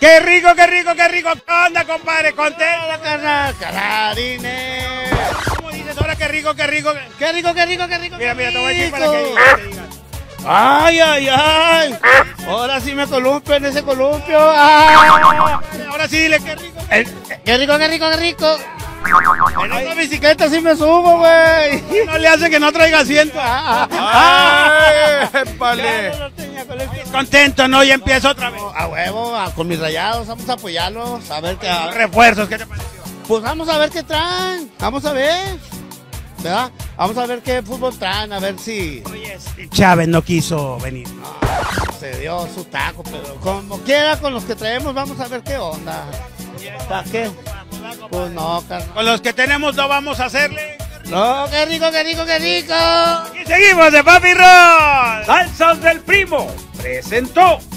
¡Qué rico, qué rico, qué rico! ¿Qué onda, compadre? ¡Contento, carnal! ¡Cararine! ¿Cómo dices ahora? ¡Qué rico, qué rico! ¡Qué rico, qué rico, qué rico! Mira, mira, te voy a decir para que digas. ¡Ay, ay, ay! Ahora sí me columpio en ese columpio. ¡Ay! Ahora sí, dile qué rico. ¡Qué rico, qué rico, qué rico! En esta bicicleta sí me subo, güey. No le hace que no traiga asiento. ¡Ay, vale! Contento, ¿no? Y empiezo otra vez. A huevo, con mis rayados, vamos a apoyarlos, a ver qué... Refuerzos, ¿qué te pareció? Pues vamos a ver qué traen, vamos a ver, ¿verdad? Vamos a ver qué fútbol traen, a ver si... Oye, Chávez no quiso venir. Se dio su taco, pero como quiera con los que traemos, vamos a ver qué onda. ¿Para qué? Pues no, carnal. Con los que tenemos no vamos a hacerle. No, qué rico, qué rico, qué rico. Y seguimos de Papi Roll. Salsas del Primo presentó.